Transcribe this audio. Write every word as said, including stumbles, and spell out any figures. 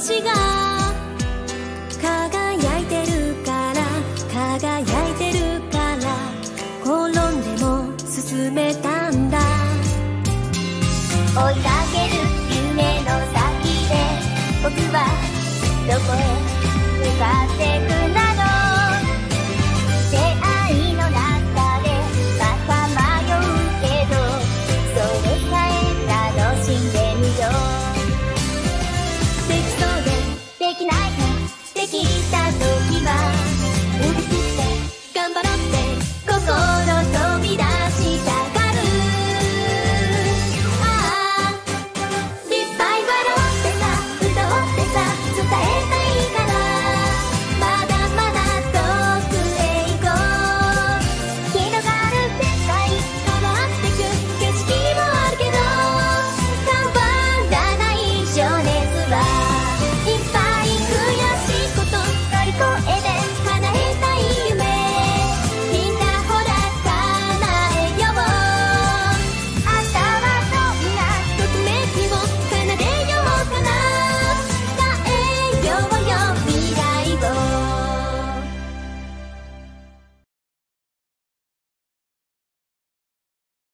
星が輝いてるから輝いてるから転んでも進めたんだ。 追いかける夢の先で僕はどこへ向かってくなの。出会いの中でまた迷うけどそれさえ楽しんでみよう。できそうでできないでできた時は乗り切って頑張ろうって心飛び出したがる。ああいっぱい笑ってさ歌ってさ伝えたいからまだまだ遠くへ行こう。広がる世界変わってく景色もあるけど変わらない情熱は